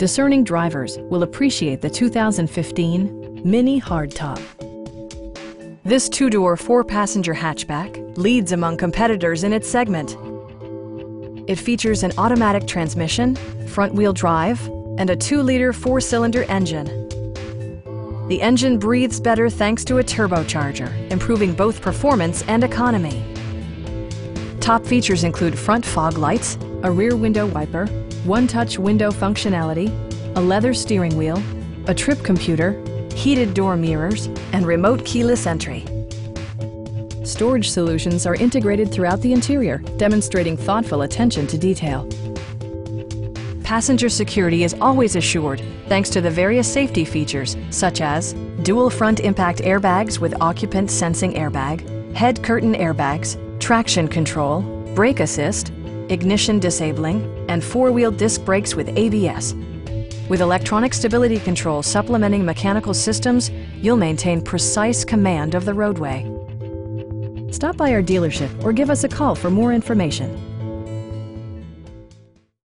Discerning drivers will appreciate the 2015 Mini Hardtop. This two-door, four-passenger hatchback leads among competitors in its segment. It features an automatic transmission, front-wheel drive, and a 2-liter four-cylinder engine. The engine breathes better thanks to a turbocharger, improving both performance and economy. Top features include front fog lights, a rear window wiper, one-touch window functionality, a leather steering wheel, a trip computer, heated door mirrors, and remote keyless entry. Storage solutions are integrated throughout the interior, demonstrating thoughtful attention to detail. Passenger security is always assured thanks to the various safety features such as dual front impact airbags with occupant sensing airbag, head curtain airbags, traction control, brake assist, ignition disabling, and four-wheel disc brakes with ABS. With electronic stability control supplementing mechanical systems, you'll maintain precise command of the roadway. Stop by our dealership or give us a call for more information.